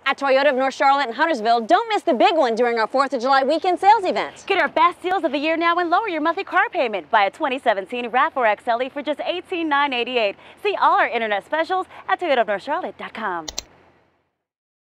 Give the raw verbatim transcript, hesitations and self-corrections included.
At Toyota of North Charlotte and Huntersville, don't miss the big one during our fourth of July weekend sales event. Get our best deals of the year now and lower your monthly car payment. Buy a twenty seventeen RAV four X L E for just eighteen thousand nine hundred eighty-eight dollars. See all our internet specials at Toyota of North Charlotte dot com.